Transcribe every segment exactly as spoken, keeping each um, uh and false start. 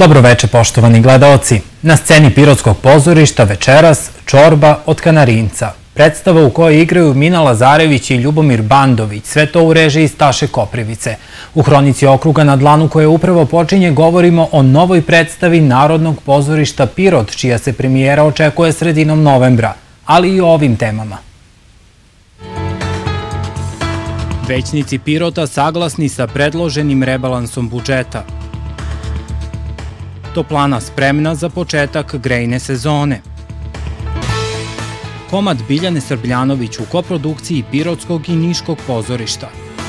Dobroveče, poštovani gledaoci. Na sceni Pirotskog pozorišta večeras Čorba od Kanarinca. Predstava u kojoj igraju Mina Lazarević i Ljubomir Bandović, sve to u režiji Staše Koprivice. U hronici okruga na dlanu koje upravo počinje govorimo o novoj predstavi Narodnog pozorišta Pirot, čija se premijera očekuje sredinom novembra, ali i o ovim temama. Većnici Pirota saglasni sa predloženim rebalansom budžeta. Toplana spremna za početak grejne sezone. Komad Biljane Srbljanović u koprodukciji Pirotskog i Niškog pozorišta.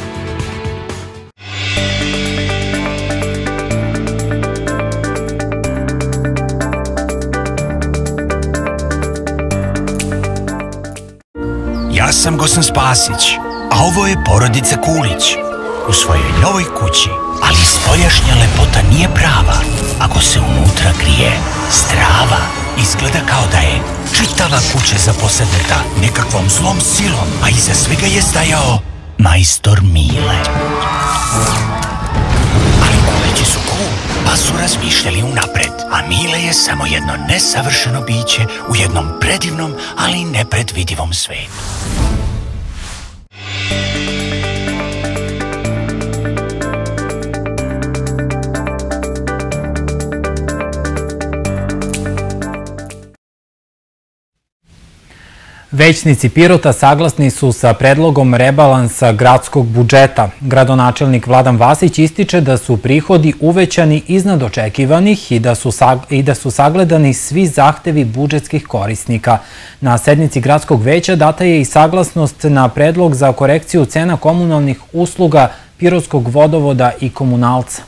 Ja sam Gosan Spasić, a ovo je porodica Kulić u svojoj novoj kući. Ali spoljašnja lepota nije prava ako se unutra krije strava. Izgleda kao da je čitava kuća zaposedneta nekakvom zlom silom, a iza svega je stajao majstor Mile. Ali Kulići su cool, pa su razmišljali unapred, a Mile je samo jedno nesavršeno biće u jednom predivnom, ali nepredvidivom svetu. Većnici Pirota saglasni su sa predlogom rebalansa gradskog budžeta. Gradonačelnik Vladan Vasić ističe da su prihodi uvećani iznad očekivanih i da su, i da su sagledani svi zahtevi budžetskih korisnika. Na sednici gradskog veća data je i saglasnost na predlog za korekciju cena komunalnih usluga Pirotskog vodovoda i komunalca.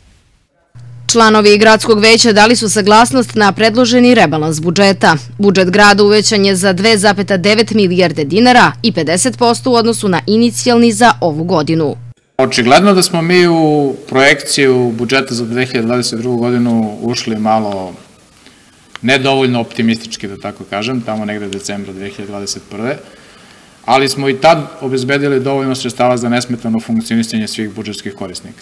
Članovi gradskog veća dali su saglasnost na predloženi rebalans budžeta. Budžet grada uvećan je za dve zarez devet milijarde dinara i pedeset posto u odnosu na inicijalni za ovu godinu. Očigledno da smo mi u projekciju budžeta za dve hiljade dvadeset drugu godinu ušli malo nedovoljno optimistički, da tako kažem, tamo negde decembra dve hiljade dvadeset prve. Ali smo i tad obezbedili dovoljno sredstava za nesmetano funkcionisanje svih budžetskih korisnika.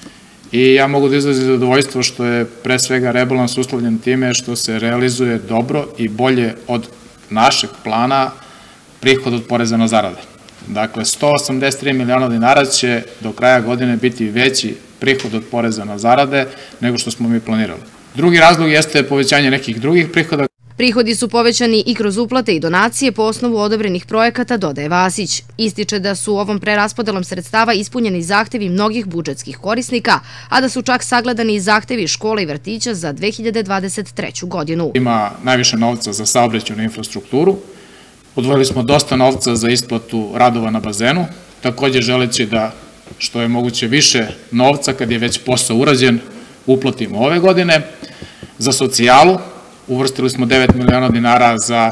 I ja mogu da izrazim zadovoljstvo što je pre svega rebalans uslovljen time što se realizuje dobro i bolje od našeg plana prihod od poreza na zarade. Dakle, sto osamdeset tri miliona dinara će do kraja godine biti veći prihod od poreza na zarade nego što smo mi planirali. Drugi razlog jeste povećanje nekih drugih prihoda. Prihodi su povećani i kroz uplate i donacije po osnovu odobrenih projekata, dodaje Vasić. Ističe da su ovom preraspodelom sredstava ispunjeni zahtevi mnogih budžetskih korisnika, a da su čak sagledani i zahtevi škola i vrtića za dve hiljade dvadeset treću godinu. Ima najviše novca za saobraćajnu infrastrukturu, odvojili smo dosta novca za isplatu radova na bazenu, takođe želeći da što je moguće više novca kad je već posao urađen uplatimo ove godine. Za socijalu uvrstili smo devet miliona dinara za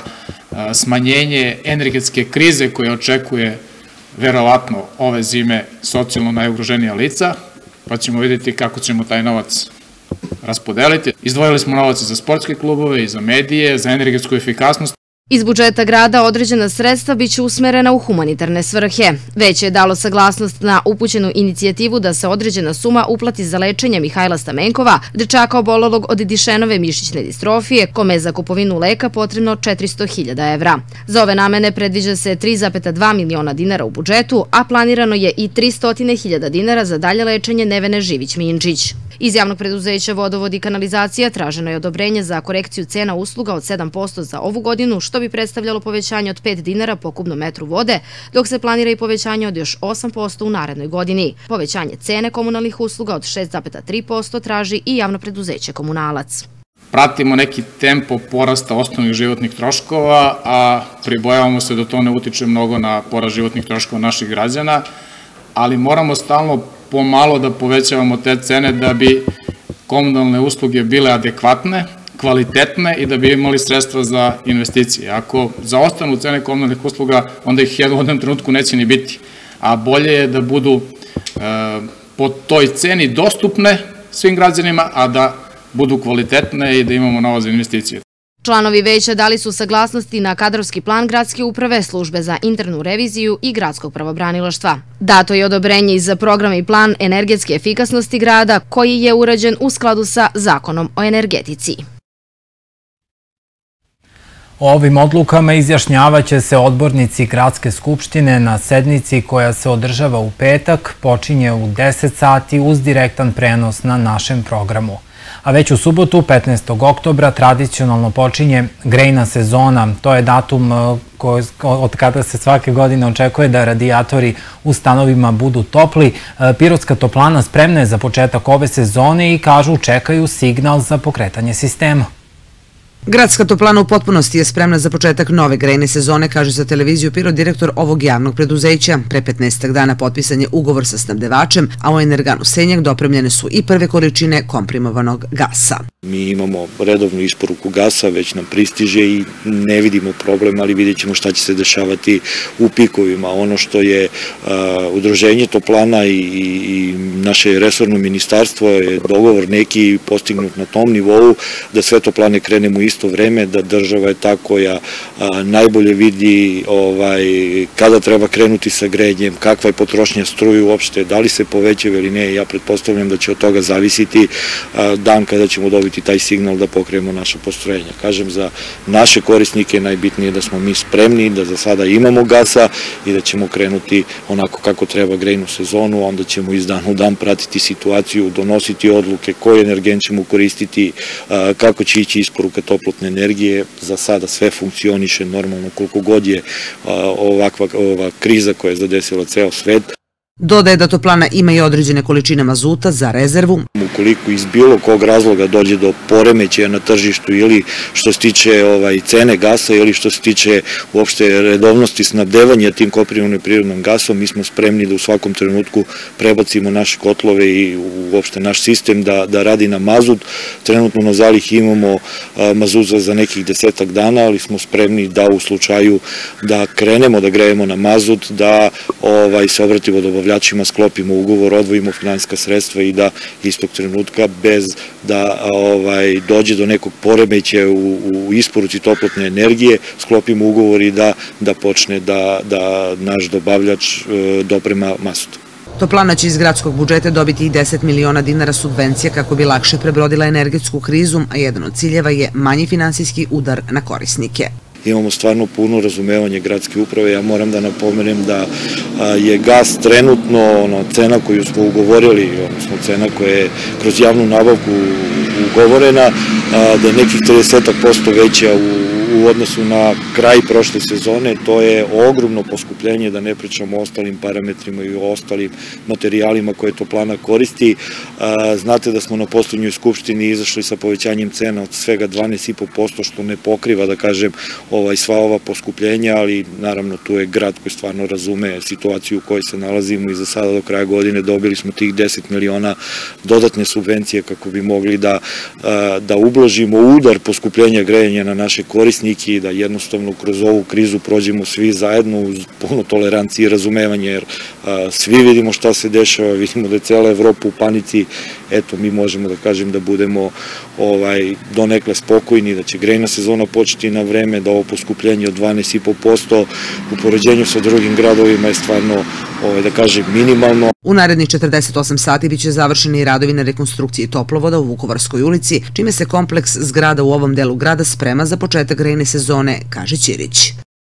smanjenje energetske krize koje očekuje verovatno ove zime socijalno najugroženija lica, pa ćemo vidjeti kako ćemo taj novac raspodeliti. Izdvojili smo novac za sportske klubove i za medije, za energetsku efikasnost. Iz budžeta grada određena sredstva biće usmerena u humanitarne svrhe. Veće je dalo saglasnost na upućenu inicijativu da se određena suma uplati za lečenje Mihajla Stamenkova, dečaka obolelog od Dišenove mišićne distrofije, kome je za kupovinu leka potrebno četiristo hiljada evra. Za ove namene predviđa se tri zarez dva miliona dinara u budžetu, a planirano je i tristo hiljada dinara za dalje lečenje Nevene Živić-Minčić. Iz javnog preduzeća Vodovod i kanalizacija traženo je odobrenje za korekciju cena usluga od sedam posto za ovu godinu, što bi predstavljalo povećanje od pet dinara po kubnom metru vode, dok se planira i povećanje od još osam posto u narednoj godini. Povećanje cene komunalnih usluga od šest zarez tri posto traži i javno preduzeće Komunalac. Pratimo neki tempo porasta osnovnih životnih troškova, a pribojavamo se da to ne utiče mnogo na porast životnih troškova naših građana, ali moramo stalno pomalo da povećavamo te cene da bi komunalne usluge bile adekvatne, kvalitetne i da bi imali sredstva za investicije. Ako zaostanu cene komunalnih usluga, onda ih u jednom trenutku neće ni biti, a bolje je da budu po toj ceni dostupne svim građanima, a da budu kvalitetne i da imamo novac za investicije. Članovi veća dali su saglasnosti na kadrovski plan gradske uprave, službe za internu reviziju i gradskog pravobranilaštva. Dato je odobrenje i za program i plan energetske efikasnosti grada koji je urađen u skladu sa Zakonom o energetici. O ovim odlukama izjašnjavaće se odbornici Gradske skupštine na sednici koja se održava u petak, počinje u deset sati uz direktan prenos na našem programu. A već u subotu, petnaestog oktobra, tradicionalno počinje grejna sezona. To je datum od kada se svake godine očekuje da radijatori u stanovima budu topli. Pirotska toplana spremna je za početak ove sezone i kažu čekaju signal za pokretanje sistema. Gradska toplana u potpunosti je spremna za početak nove grejne sezone, kaže za televiziju Pirot direktor ovog javnog preduzeća. Pre petnaestak dana potpisan je ugovor sa snabdevačem, a u Energanu Senjak dopremljene su i prve količine komprimovanog gasa. Mi imamo redovnu isporuku gasa, već nam pristiže i ne vidimo problem, ali vidjet ćemo šta će se dešavati u pikovima. Ono što je udruženje toplana i naše resorno ministarstvo je dogovor neki postignut na tom nivou da sve toplane krenemo isto vreme, da država je ta koja najbolje vidi kada treba krenuti sa grejanjem, kakva je potrošnja struje uopšte, da li se povećava ili ne. Ja pretpostavljam da će od toga zavisiti dan kada ćemo dobiti taj signal da pokrenemo naša postrojenja. Kažem, za naše korisnike najbitnije da smo mi spremni, da za sada imamo gasa i da ćemo krenuti onako kako treba grejnu sezonu, onda ćemo iz dana u dan pratiti situaciju, donositi odluke koji energent ćemo koristiti, kako će ići isporuka toplotne energije. Za sada sve funkcioniše normalno koliko god je ovakva kriza koja je zadesila ceo svet. Dodaje da toplana ima i određene količine mazuta za rezervu. Ukoliko iz bilo kog razloga dođe do poremećaja na tržištu ili što se tiče cene gasa ili što se tiče uopšte redovnosti snabdevanja tim komprimovanim prirodnim gasom, mi smo spremni da u svakom trenutku prebacimo naše kotlove i uopšte naš sistem da radi na mazut. Trenutno na zalihi imamo mazut za nekih desetak dana, ali smo spremni da u slučaju da krenemo da grejemo na mazut, da se obratimo dobavljačima, sklopimo ugovor, odvojimo finansijska sredstva i da istog trenutka bez da dođe do nekog poremećaja u isporuci toplotne energije, sklopimo ugovor i da počne da naš dobavljač doprema mazut. Toplana će iz gradskog budžeta dobiti i deset miliona dinara subvencija kako bi lakše prebrodila energetsku krizu, a jedan od ciljeva je manji finansijski udar na korisnike. Imamo stvarno puno razumevanje gradske uprave. Ja moram da napomenem da je gas trenutno cena koju smo ugovorili, odnosno cena koja je kroz javnu nabavku ugovorena, da je nekih trideset posto veća u odnosu na kraj prošle sezone. To je ogromno poskupljenje, da ne pričamo o ostalim parametrima i o ostalim materijalima koje toplana koristi. Znate da smo na poslednjoj skupštini izašli sa povećanjem cena od svega dvanaest i po posto, što ne pokriva, da kažem, sva ova poskupljenja, ali naravno tu je grad koji stvarno razume situaciju u kojoj se nalazimo i za sada do kraja godine dobili smo tih deset miliona dodatne subvencije kako bi mogli da ublažimo udar poskupljenja grejanja na naše korisnike i da jednostavno kroz ovu krizu prođemo svi zajedno uz puno tolerancije i razumevanje, jer svi vidimo šta se dešava, vidimo da je cela Evropa u panici. Eto, mi možemo da kažem da budemo donekle spokojni, da će grejna sezona početi na vreme, da ovo poskupljenje od dvanaest i po posto u poređenju sa drugim gradovima je stvarno, da kažem, minimalno. U narednih četrdeset osam sati biće završeni radovi na rekonstrukciji toplovoda u Vukovarskoj ulici, čime se kompleks zgrada u ovom delu grada sprema za početak grejne sezone, kaže Ćirić.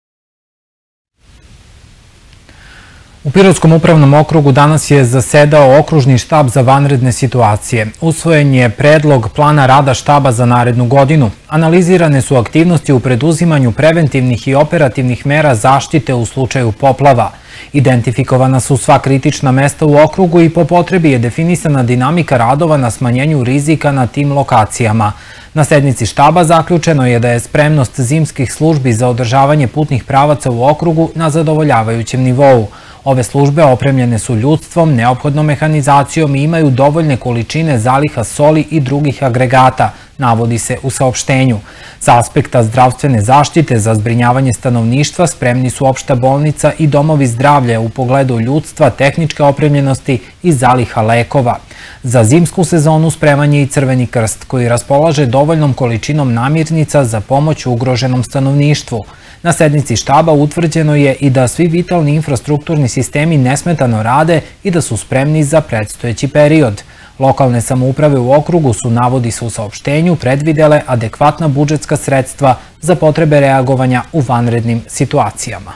U Pirotskom upravnom okrugu danas je zasedao okružni štab za vanredne situacije. Usvojen je predlog plana rada štaba za narednu godinu. Analizirane su aktivnosti u preduzimanju preventivnih i operativnih mera zaštite u slučaju poplava. Identifikovana su sva kritična mesta u okrugu i po potrebi je definisana dinamika radova na smanjenju rizika na tim lokacijama. Na sednici štaba zaključeno je da je spremnost zimskih službi za održavanje putnih pravaca u okrugu na zadovoljavajućem nivou. Ove službe opremljene su ljudstvom, neophodnom mehanizacijom i imaju dovoljne količine zaliha soli i drugih agregata navodi se u saopštenju. Sa aspekta zdravstvene zaštite za zbrinjavanje stanovništva spremni su opšta bolnica i domovi zdravlja u pogledu ljudstva, tehničke opremljenosti i zaliha lekova. Za zimsku sezonu spreman je i Crveni krst, koji raspolaže dovoljnom količinom namirnica za pomoć ugroženom stanovništvu. Na sednici štaba utvrđeno je i da svi vitalni infrastrukturni sistemi nesmetano rade i da su spremni za predstojeći period. Lokalne samouprave u okrugu su, navodi se u saopštenju, predvidele adekvatna budžetska sredstva za potrebe reagovanja u vanrednim situacijama.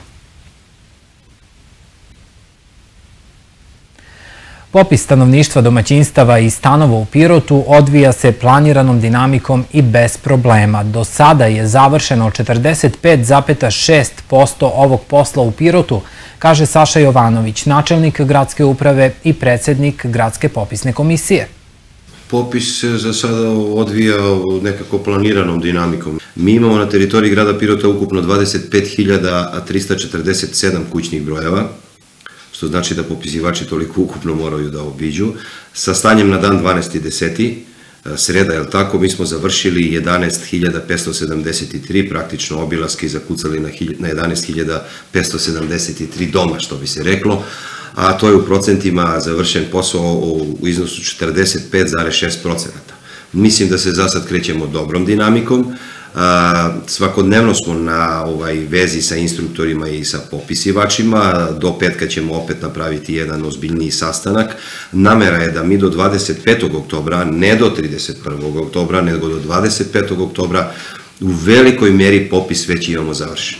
Popis stanovništva, domaćinstava i stanova u Pirotu odvija se planiranom dinamikom i bez problema. Do sada je završeno četrdeset pet zarez šest posto ovog posla u Pirotu, kaže Saša Jovanović, načelnik gradske uprave i predsednik gradske popisne komisije. Popis se za sada odvija nekako planiranom dinamikom. Mi imamo na teritoriji grada Pirota ukupno dvadeset pet hiljada trista četrdeset sedam kućnih brojeva, što znači da popisivači toliko ukupno moraju da obiđu. Sa stanjem na dan dvanaesti deseti sreda, je li tako, mi smo završili jedanaest hiljada petsto sedamdeset tri, praktično obilaske zakucali na jedanaest hiljada petsto sedamdeset tri doma, što bi se reklo, a to je u procentima završen posao u iznosu četrdeset pet zarez šest procenata. Mislim da se za sad krećemo dobrom dinamikom. Svakodnevno smo na vezi sa instruktorima i sa popisivačima. Do petka ćemo opet napraviti jedan ozbiljniji sastanak. Namera je da mi do dvadeset petog oktobra, ne do trideset prvog oktobra, nego do dvadeset petog oktobra u velikoj meri popis već imamo završen.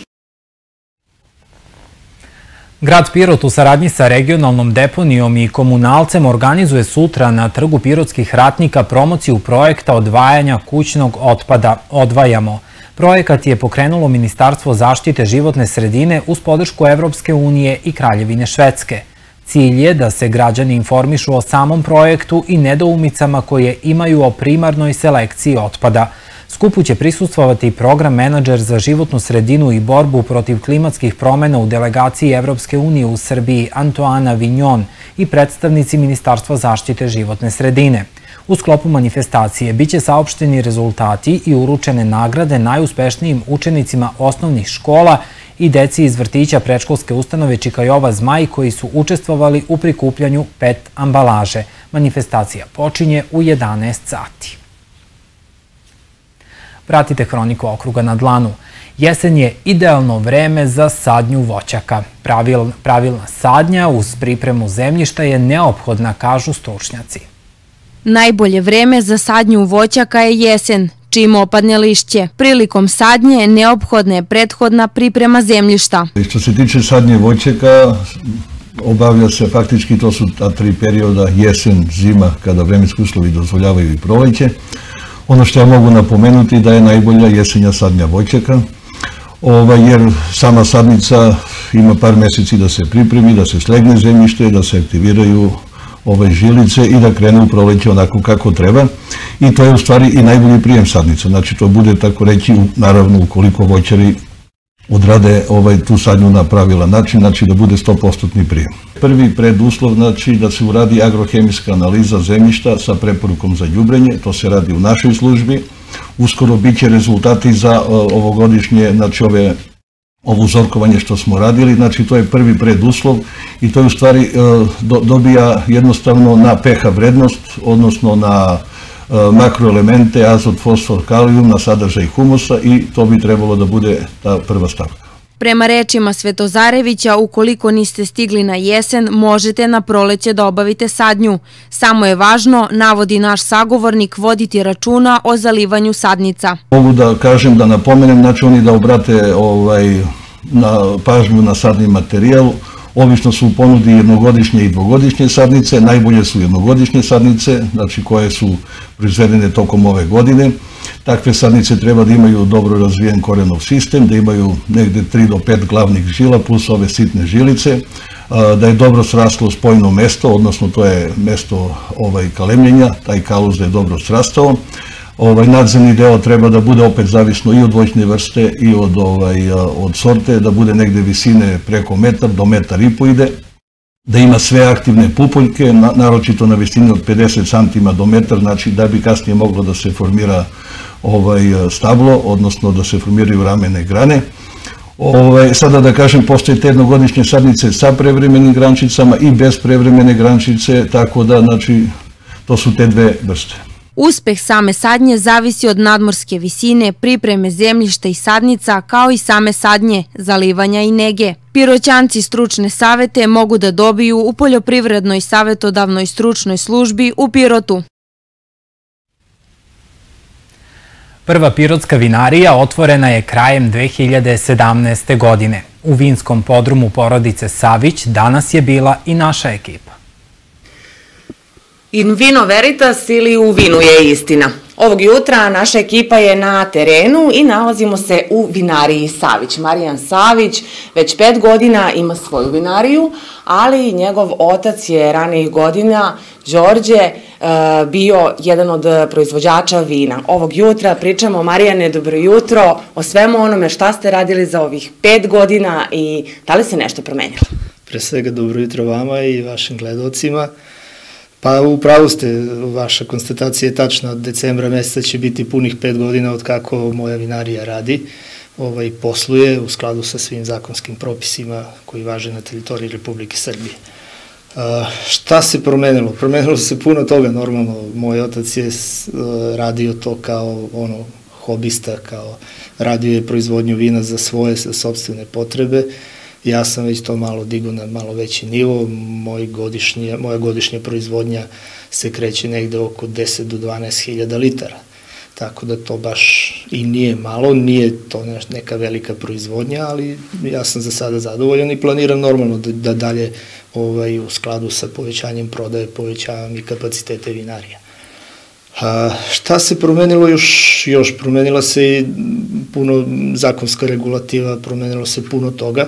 Grad Pirot u saradnji sa regionalnom deponijom i komunalcem organizuje sutra na Trgu pirotskih ratnika promociju projekta odvajanja kućnog otpada Odvajamo. Projekat je pokrenulo Ministarstvo zaštite životne sredine uz podršku Evropske unije i Kraljevine Švedske. Cilj je da se građani informišu o samom projektu i nedoumicama koje imaju o primarnoj selekciji otpada. Skupu će prisustvovati i program menadžer za životnu sredinu i borbu protiv klimatskih promena u delegaciji Evropske unije u Srbiji Antoana Vignon i predstavnici Ministarstva zaštite životne sredine. U sklopu manifestacije biće saopšteni rezultati i uručene nagrade najuspešnijim učenicima osnovnih škola i deci iz vrtića predškolske ustanove Čikajova Zmaj koji su učestvovali u prikupljanju pet ambalaže. Manifestacija počinje u jedanaest sati. Pratite Hroniku okruga na dlanu. Jesen je idealno vreme za sadnju voćaka. Pravilna sadnja uz pripremu zemljišta je neophodna, kažu stručnjaci. Najbolje vreme za sadnju voćaka je jesen, čim opadne lišće. Prilikom sadnje neophodna je prethodna priprema zemljišta. Što se tiče sadnje voćaka, obavlja se faktički, to su ta tri perioda, jesen, zima, kada vremenski uslovi dozvoljavaju i proleće. Ono što ja mogu napomenuti da je najbolja jesenja sadnja voćaka, jer sama sadnica ima par meseci da se pripremi, da se slegne zemljište, da se aktiviraju ove žilice i da krene u proleće onako kako treba. I to je u stvari i najbolji prijem sadnica. Znači to bude, tako reći, naravno ukoliko voćari odrade tu sadnju na pravilan način, znači da bude sto posto prijem. Prvi preduslov znači da se uradi agrohemijska analiza zemljišta sa preporukom za đubrenje, to se radi u našoj službi. Uskoro bit će rezultati za ovogodišnje, znači ovo uzorkovanje što smo radili, znači to je prvi preduslov i to je u stvari dobija jednostavno na pH vrednost, odnosno na makroelemente, azot, fosfor, kalijum, na sadržaj humusa i to bi trebalo da bude ta prva stavka. Prema rečima Svetozarevića, ukoliko niste stigli na jesen, možete na proleće da obavite sadnju. Samo je važno, navodi naš sagovornik, voditi računa o zalivanju sadnica. Mogu da kažem, da napomenem, znači oni da obrate pažnju na sadni materijal. Obično su u ponudi jednogodišnje i dvogodišnje sadnice, najbolje su jednogodišnje sadnice, znači koje su proizvedene tokom ove godine. Takve sadnice treba da imaju dobro razvijen korenov sistem, da imaju negde tri do pet glavnih žila plus ove sitne žilice, da je dobro sraslo spojno mesto, odnosno to je mesto kalemljenja, taj kaluz da je dobro srastao. Nadzemni deo treba da bude opet zavisno i od voćne vrste i od sorte, da bude negde visine preko metar do metar i po ide. da ima sve aktivne pupoljke, naročito na visini od pedeset santimetara do metar, znači da bi kasnije moglo da se formira stablo, odnosno da se formiraju ramene grane. Sada da kažem, postoje te jednogodišnje sadnice sa prevremenim grančicama i bez prevremene grančice, tako da, znači, to su te dve vrste. Uspeh same sadnje zavisi od nadmorske visine, pripreme zemljišta i sadnica, kao i same sadnje, zalivanja i nege. Piroćanci stručne savete mogu da dobiju u Poljoprivrednoj savetodavnoj stručnoj službi u Pirotu. Prva pirotska vinarija otvorena je krajem dve hiljade sedamnaeste. godine. U vinskom podrumu porodice Savić danas je bila i naša ekipa. In vino veritas ili u vinu je istina. Ovog jutra naša ekipa je na terenu i nalazimo se u vinariji Savić. Marijan Savić već pet godina ima svoju vinariju, ali njegov otac je ranijih godina, Đorđe, bio jedan od proizvođača vina. Ovog jutra pričamo, Marijane, dobro jutro, o svemu onome šta ste radili za ovih pet godina i da li se nešto promenilo? Pre svega dobro jutro vama i vašim gledalcima. Pa upravo ste, vaša konstatacija je tačna, od decembra meseca će biti punih pet godina od kako moja vinarija radi, ovaj, posluje u skladu sa svim zakonskim propisima koji važe na teritoriji Republike Srbije. Šta se promenilo? Promenilo se puno toga, normalno, moj otac je radio to kao ono, hobista, kao radio je proizvodnju vina za svoje, za sopstvene potrebe. Ja sam već to malo digao na malo veći nivo, moja godišnja proizvodnja se kreće negde oko deset do dvanaest hiljada litara, tako da to baš i nije malo, nije to neka velika proizvodnja, ali ja sam za sada zadovoljan i planiram normalno da dalje u skladu sa povećanjem prodaje povećavam i kapacitete vinarija. Šta se promenilo još? Još promenila se i puno zakonska regulativa, promenilo se puno toga.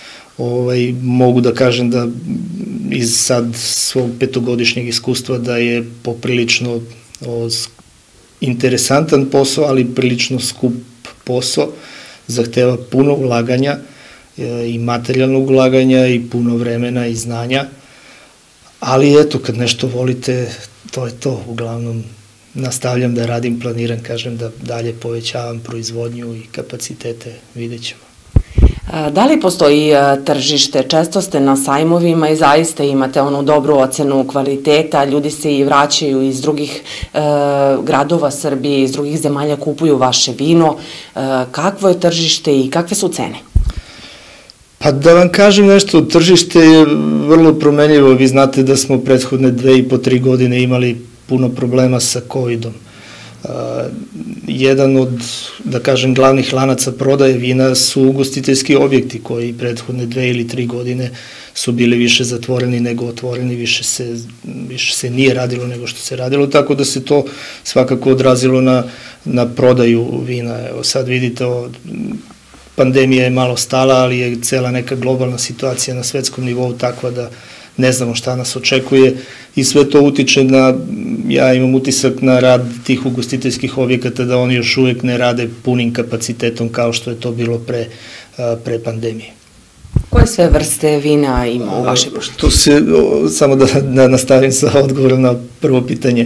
Mogu da kažem da iz sad svog petogodišnjeg iskustva da je poprilično interesantan posao, ali prilično skup posao, zahteva puno ulaganja i materijalnog ulaganja i puno vremena i znanja, ali eto, kad nešto volite, to je to. Uglavnom nastavljam da radim, planiram, kažem, da dalje povećavam proizvodnju i kapacitete, vidjet ćemo. Da li postoji tržište? Često ste na sajmovima i zaista imate onu dobru ocenu kvaliteta, ljudi se i vraćaju iz drugih gradova Srbije, iz drugih zemalja, kupuju vaše vino. Kakvo je tržište i kakve su cene? Pa da vam kažem nešto, tržište je vrlo promenljivo. Vi znate da smo prethodne dve i po tri godine imali puno problema sa kovidom. Jedan od, da kažem, glavnih lanaca prodaje vina su ugostiteljski objekti koji prethodne dve ili tri godine su bili više zatvoreni nego otvoreni, više se, više se nije radilo nego što se radilo, tako da se to svakako odrazilo na, na prodaju vina. Evo sad vidite, pandemija je malo stala, ali je cela neka globalna situacija na svetskom nivou takva da ne znamo šta nas očekuje i sve to utiče na, ja imam utisak na rad tih ugostiteljskih objekata da oni još uvek ne rade punim kapacitetom kao što je to bilo pre, pre pandemije. Koje sve vrste vina ima u vašoj pošti? To se, samo da, da nastavim sa odgovorom na prvo pitanje.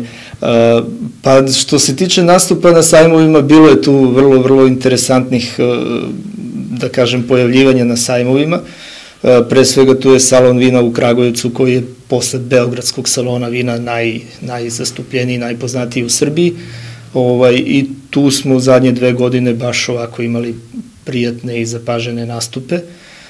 Pa što se tiče nastupa na sajmovima, bilo je tu vrlo, vrlo interesantnih, da kažem, pojavljivanja na sajmovima. Pre svega tu je salon vina u Kragujevcu koji je posle Beogradskog salona vina najzastupljeniji, najpoznatiji u Srbiji i tu smo u zadnje dve godine baš ovako imali prijatne i zapažene nastupe.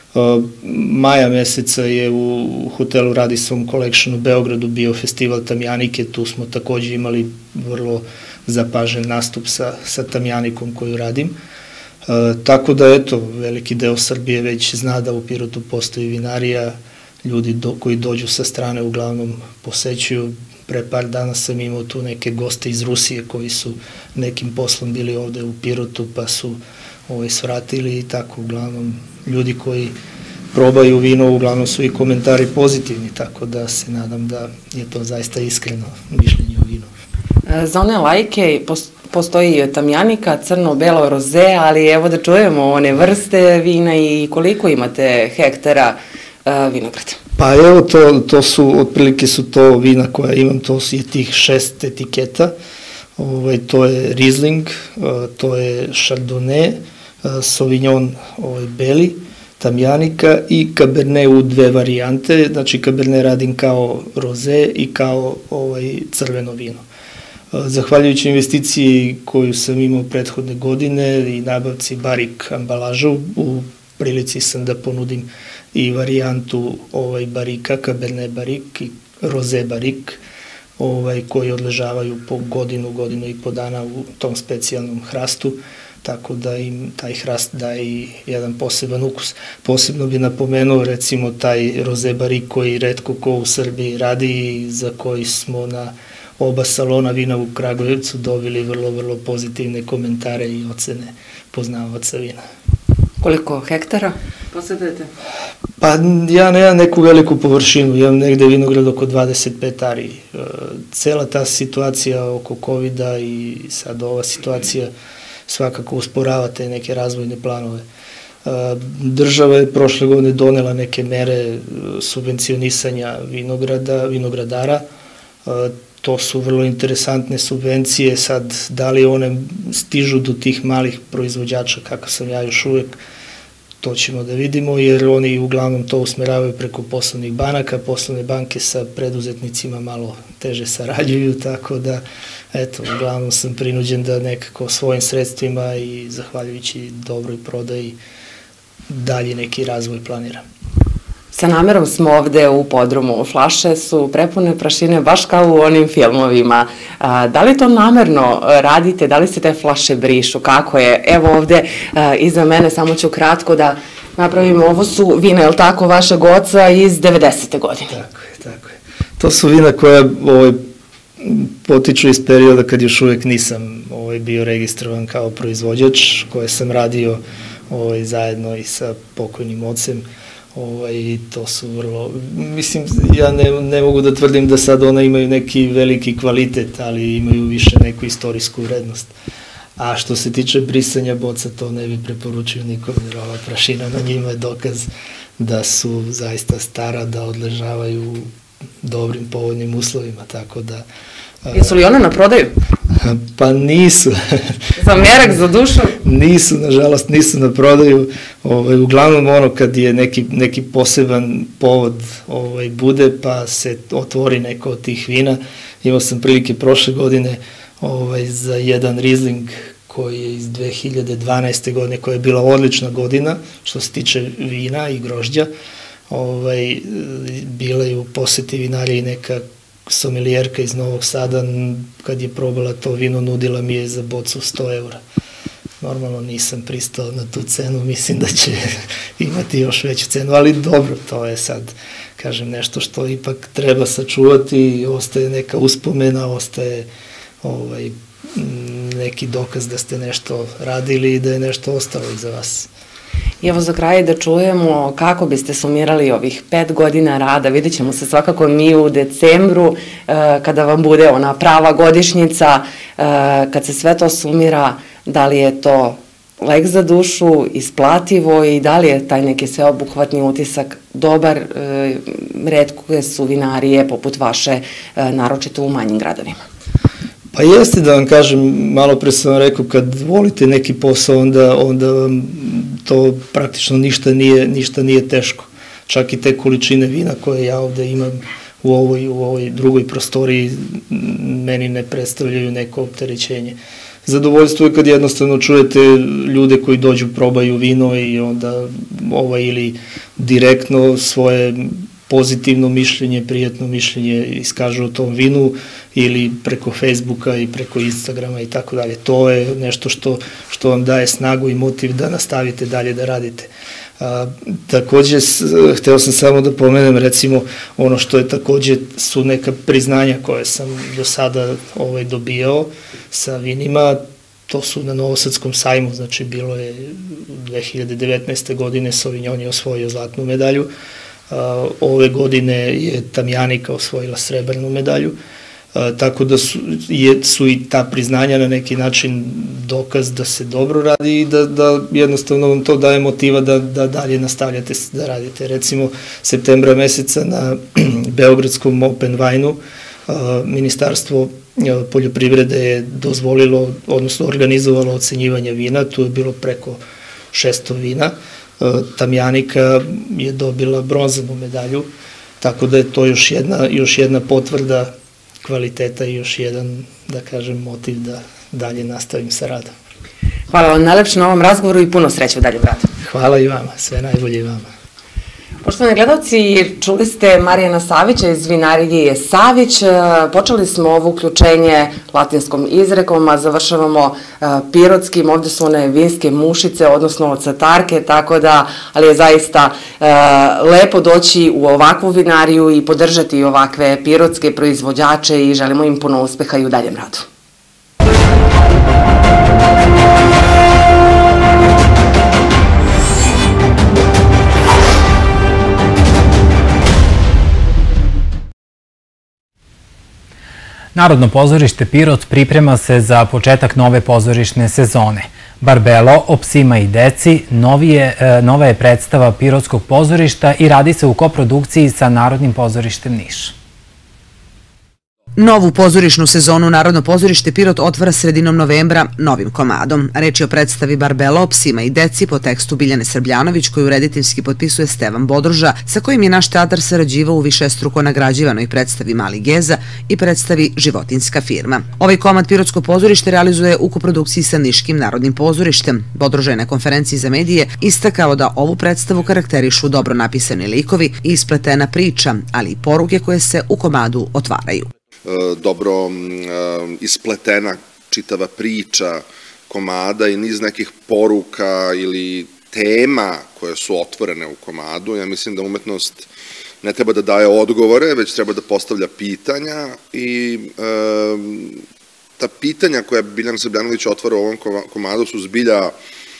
Maja meseca je u hotelu Radisson Collection u Beogradu bio festival Tamjanike, tu smo takođe imali vrlo zapažen nastup sa Tamjanikom koju radim. Tako da, eto, veliki deo Srbije već zna da u Pirotu postoji vinarija, ljudi koji dođu sa strane uglavnom posećuju. Pre par dana sam imao tu neke goste iz Rusije koji su nekim poslom bili ovde u Pirotu pa su svratili i tako, uglavnom ljudi koji probaju vino, uglavnom su i komentari pozitivni, tako da se nadam da je to zaista iskreno mišljenje o vinu. Za one lajke postoji tamjanika, crno, belo, roze, ali evo da čujemo one vrste vina i koliko imate hektara vinograda. Pa evo, to, to su, otprilike su to vina koja imam, to je tih šest etiketa, ovaj, to je Riesling, to je Chardonnay, Sauvignon ovaj, beli, Tamjanika i Cabernet u dve varijante, znači Cabernet radim kao roze i kao ovaj, crveno vino. Zahvaljujući investiciji koju sam imao prethodne godine i nabavci barik ambalaža, u prilici sam da ponudim i varijantu ovaj, barika, Cabernet barik i roze barik, ovaj, koji odležavaju po godinu, godinu i po dana u tom specijalnom hrastu, tako da im taj hrast daje i jedan poseban ukus. Posebno bi napomenuo recimo taj roze barik koji retko ko u Srbiji radi i za koji smo na oba salona vina u Kragujevcu dobili vrlo, vrlo pozitivne komentare i ocene poznavaca vina. Koliko hektara posjedujete? Pa ja nemam neku veliku površinu, imam negde vinograd oko dvadeset pet ari. Cela ta situacija oko kovida i sad ova situacija svakako usporava te neke razvojne planove. Država je prošle godine donela neke mere subvencionisanja vinograda, vinogradara. To su vrlo interesantne subvencije, sad da li one stižu do tih malih proizvođača, kako sam ja još uvek, to ćemo da vidimo, jer oni uglavnom to usmeravaju preko poslovnih banaka, poslovne banke sa preduzetnicima malo teže sarađuju, tako da, eto, uglavnom sam prinuđen da nekako svojim sredstvima i zahvaljujući dobroj prodaji dalje neki razvoj planiram. Sa namerom smo ovde u podrumu. Flaše su prepune prašine baš kao u onim filmovima. Da li to namerno radite? Da li se te flaše brišu? Kako je? Evo ovde iza mene, samo ću kratko da napravimo. Ovo su vina, je li tako, vašeg oca iz devedesete godine? Tako je, tako je. To su vina koja ovaj, potiču iz perioda kad još uvek nisam ovaj, bio registrovan kao proizvođač, koje sam radio ovaj, zajedno i sa pokojnim ocem. Ovaj, to su vrlo, mislim, ja ne, ne mogu da tvrdim da sad ona imaju neki veliki kvalitet, ali imaju više neku istorijsku vrednost. A što se tiče brisanja boca, to ne bi preporučio nikom, jer ova prašina na njima je dokaz da su zaista stara, da odležavaju u dobrim, povoljnim uslovima, tako da... Jesu li one na prodaju? Pa nisu. Za merak, za dušu? Nisu, nažalost, nisu na prodaju. Ovaj, uglavnom ono kad je neki, neki poseban povod ovaj, bude pa se otvori neko od tih vina. Imao sam prilike prošle godine ovaj, za jedan Riesling koji je iz dve hiljade dvanaeste. godine, koja je bila odlična godina što se tiče vina i grožđa. Ovaj, bila je u poseti vinarije i neka somelijerka iz Novog Sada, kad je probala to vino, nudila mi je za bocu sto eura. Normalno nisam pristao na tu cenu, mislim da će imati još veću cenu, ali dobro, to je sad, kažem, nešto što ipak treba sačuvati, ostaje neka uspomena, ostaje ovaj, neki dokaz da ste nešto radili i da je nešto ostalo iza vas. I evo za kraj da čujemo kako biste sumirali ovih pet godina rada. Vidjet ćemo se svakako mi u decembru kada vam bude ona prava godišnjica, kad se sve to sumira, da li je to lek za dušu, isplativo i da li je taj neki sveobuhvatni utisak dobar, retke su vinarije poput vaše, naročito u manjim gradovima. Pa jeste, da vam kažem, malo pre sam vam rekao, kad volite neki posao, onda, onda vam to praktično ništa nije, ništa nije teško. Čak i te količine vina koje ja ovde imam u ovoj, u ovoj drugoj prostoriji meni ne predstavljaju neko opterećenje. Zadovoljstvo je kad jednostavno čujete ljude koji dođu, probaju vino i onda ovaj ili direktno svoje pozitivno mišljenje, prijatno mišljenje iskažu o tom vinu ili preko Facebooka i preko Instagrama i tako dalje. To je nešto što, što vam daje snagu i motiv da nastavite dalje da radite. A, takođe, hteo sam samo da pomenem, recimo, ono što je takođe su neka priznanja koje sam do sada ovaj, dobijao sa vinima, to su na Novosadskom sajmu, znači bilo je dve hiljade devetnaeste. godine Sauvignon je osvojio zlatnu medalju, ove godine je Tamjanika osvojila srebrnu medalju. tako da su, je, su i ta priznanja na neki način dokaz da se dobro radi i da, da jednostavno vam to daje motiva da, da dalje nastavljate da radite. Recimo, septembra meseca na Beogradskom Open Wine-u Ministarstvo poljoprivrede je dozvolilo, odnosno organizovalo ocenjivanje vina, tu je bilo preko šesto vina. Tamjanika je dobila bronzanu medalju, tako da je to još jedna, još jedna potvrda kvaliteta i još jedan, da kažem, motiv da dalje nastavim sa radom. Hvala vam najlepše na ovom razgovoru i puno sreće u daljem radu. Hvala i vama, sve najbolje i vama. Poštovani gledalci, čuli ste Marijana Savića iz vinarije Savić. Počeli smo ovo uključenje latinskom izrekom, a završavamo pirotskim. Ovde su one vinske mušice, odnosno catarke, tako da, ali je zaista lepo doći u ovakvu vinariju i podržati ovakve pirotske proizvođače i želimo im puno uspeha i u daljem radu. Narodno pozorište Pirot priprema se za početak nove pozorišne sezone. Barbelo o psima i deci nova je predstava Pirotskog pozorišta i radi se u koprodukciji sa Narodnim pozorištem Niš. Novu pozorišnu sezonu Narodno pozorište Pirot otvara sredinom novembra novim komadom. Reč je o predstavi Barbelo o psima i deci po tekstu Biljane Srbljanović, koju rediteljski potpisuje Stevan Bodruža, sa kojim je naš teatar sarađivao u višestruko nagrađivanoj predstavi Mali Geza i predstavi Životinjska firma. Ovaj komad Pirotsko pozorište realizuje u koprodukciji sa Niškim Narodnim pozorištem. Bodruža je na konferenciji za medije istakao da ovu predstavu karakterišu dobro napisani likovi i ispletena priča, ali i poruke koje se u komadu otvaraju. Dobro ispletena čitava priča komada i niz nekih poruka ili tema koje su otvorene u komadu. Ja mislim da umetnost ne treba da daje odgovore, već treba da postavlja pitanja i ta pitanja koja Biljana Srbljanović otvara u ovom komadu su zbilja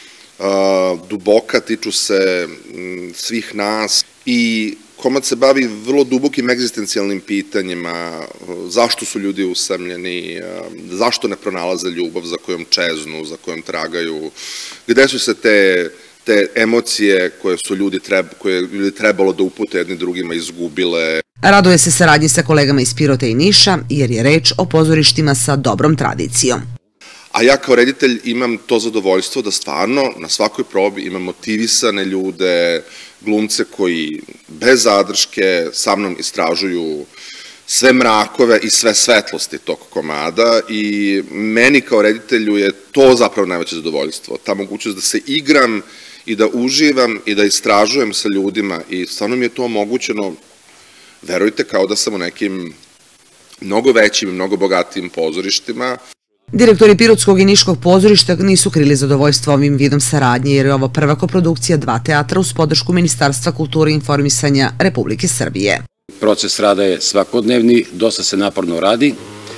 duboka, tiču se svih nas i komad se bavi vrlo dubokim egzistencijalnim pitanjima, zašto su ljudi usamljeni, zašto ne pronalaze ljubav za kojom čeznu, za kojom tragaju, gde su se te, te emocije koje su ljudi, treba, koje ljudi trebalo da upute jedni drugima izgubile. Raduje se saradnji sa kolegama iz Pirota i Niša, jer je reč o pozorištima sa dobrom tradicijom. A ja kao reditelj imam to zadovoljstvo da stvarno na svakoj probi imam motivisane ljude, glumce koji bez zadrške sa mnom istražuju sve mrakove i sve svetlosti tog komada i meni kao reditelju je to zapravo najveće zadovoljstvo. Ta mogućnost da se igram i da uživam i da istražujem sa ljudima i stvarno mi je to omogućeno, verujte, kao da sam u nekim mnogo većim i mnogo bogatijim pozorištima. Direktori Pirotskog i Niškog pozorišta nisu krili zadovoljstvo ovim vidom saradnje, jer je ovo prva koprodukcija dva teatra uz podršku Ministarstva kulture i informisanja Republike Srbije. Proces rada je svakodnevni, dosta se naporno radi.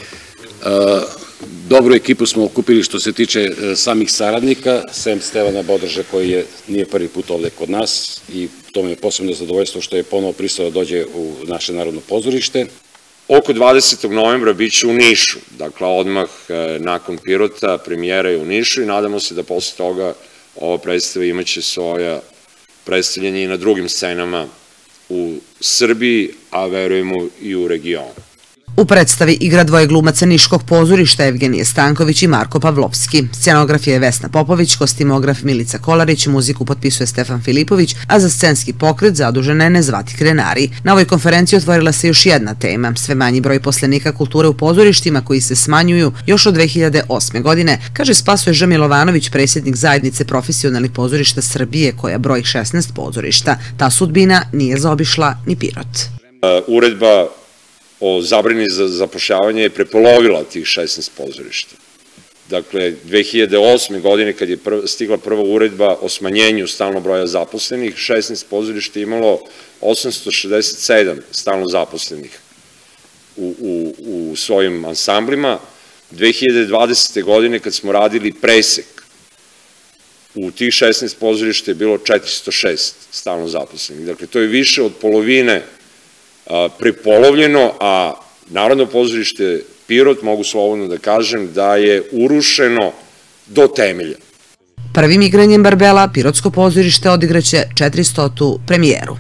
Dobru ekipu smo okupili što se tiče samih saradnika, sem Stevana Bodrža koji je, nije prvi put ovde kod nas i to mi je posebno zadovoljstvo što je ponovo pristao da dođe u naše Narodno pozorište. Oko dvadesetog novembra bit će u Nišu, dakle odmah nakon Pirota premijera je u Nišu i nadamo se da posle toga ova predstava imaće svoja predstavljanja i na drugim scenama u Srbiji, a verujemo i u regionu. U predstavi igra dvoje glumaca Niškog pozorišta Evgenije Stanković i Marko Pavlovski. Scenografija je Vesna Popović, kostimograf Milica Kolarić, muziku potpisuje Stefan Filipović, a za scenski pokret zadužena je Nezvati Krenari. Na ovoj konferenciji otvorila se još jedna tema, sve manji broj poslenika kulture u pozorištima koji se smanjuju još od dve hiljade osme. godine, kaže Spasoje Ž. Milovanović, predsjednik zajednice profesionalnih pozorišta Srbije koja broji šesnaest pozorišta. Ta sudbina nije zaobišla ni Pirot. Uredba o zabrani za zapošljavanje je prepolovila tih šesnaest pozorišta. Dakle, dve hiljade osme. godine kad je stigla prva uredba o smanjenju stalnog broja zaposlenih, šesnaest pozorišta imalo osamsto šezdeset sedam stalno zaposlenih u, u, u svojim ansamblima. dve hiljade dvadesete. godine kad smo radili presek, u tih šesnaest pozorišta je bilo četiristo šest stalno zaposlenih. Dakle, to je više od polovine prepolovljeno, a Narodno pozorište Pirot, mogu slobodno da kažem, da je urušeno do temelja. Prvim igranjem Barbela Pirotsko pozorište odigraće četiristotu premijeru.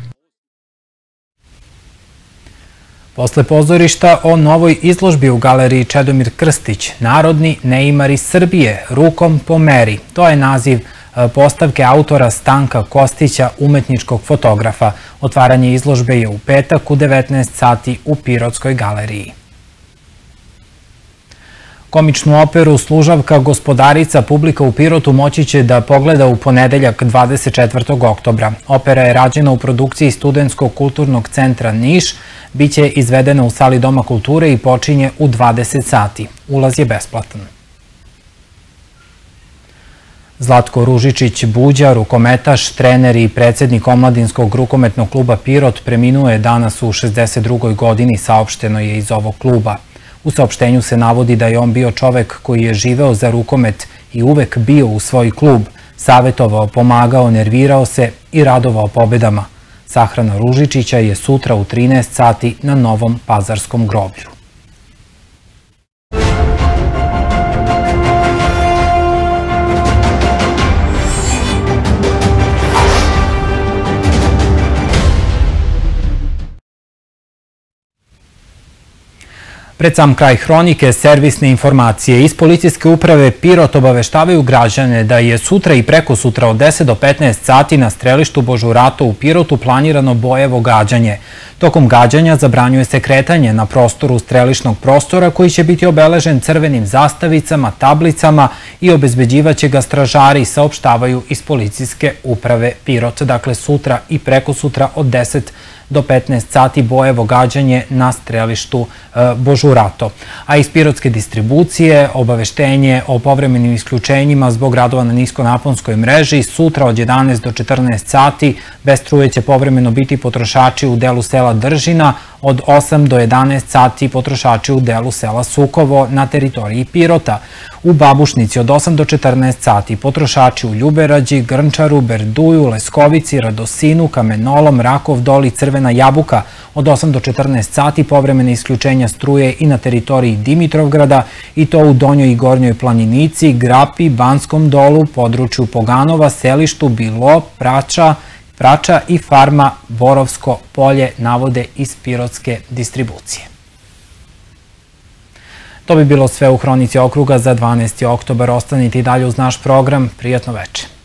Posle pozorišta o novoj izložbi u galeriji Čedomir Krstić, Narodni neimari Srbije, rukom po meri. To je naziv postavke autora Stanka Kostića, umetničkog fotografa. Otvaranje izložbe je u petak u devetnaest sati u Pirotskoj galeriji. Komičnu operu Služavka gospodarica publika u Pirotu moći će da pogleda u ponedeljak dvadeset četvrtog oktobra. Opera je rađena u produkciji Studentskog kulturnog centra Niš, biće izvedena u sali Doma kulture i počinje u dvadeset sati. Ulaz je besplatan. Zlatko Ružičić Buđa, rukometaš, trener i predsjednik omladinskog rukometnog kluba Pirot, preminuo je danas u šezdeset drugoj godini, saopšteno je iz ovog kluba. U saopštenju se navodi da je on bio čovek koji je živeo za rukomet i uvek bio u svoj klub, savetovao, pomagao, nervirao se i radovao pobedama. Sahrana Ružičića je sutra u trinaest sati na Novom Pazarskom groblju. Pred sam kraj hronike, servisne informacije iz policijske uprave Pirot obaveštavaju građane da je sutra i preko sutra od deset do petnaest sati na strelištu Božurato u Pirotu planirano bojevo gađanje. Tokom gađanja zabranjuje se kretanje na prostoru strelišnog prostora koji će biti obeležen crvenim zastavicama, tablicama i obezbeđivaće ga stražari, saopštavaju iz policijske uprave Pirot. Dakle, sutra i preko sutra od deset do petnaest sati bojevo gađanje na strelištu Božurato. A iz pirotske distribucije obaveštenje o povremenim isključenjima zbog radova na niskonaponskoj mreži. Sutra od jedanaest do četrnaest sati bez struje će povremeno biti potrošači u delu sela Držina, od osam do jedanaest sati potrošači u delu sela Sukovo na teritoriji Pirota. U Babušnici od osam do četrnaest sati potrošači u Ljuberađi, Grnčaru, Berduju, Leskovici, Radosinu, Kamenolom, Rakov Dol i Crvena Jabuka. Od osam do četrnaest sati povremene isključenja struje i na teritoriji Dimitrovgrada, i to u Donjoj i Gornjoj Planinici, Grapi, Banskom Dolu, području Poganova, Selištu, Bilo, Prača, Prača i farma Borovsko polje, navode iz pirotske distribucije. To bi bilo sve u Hronici okruga za dvanaesti oktobar. Ostanite i dalje uz naš program. Prijatno veče.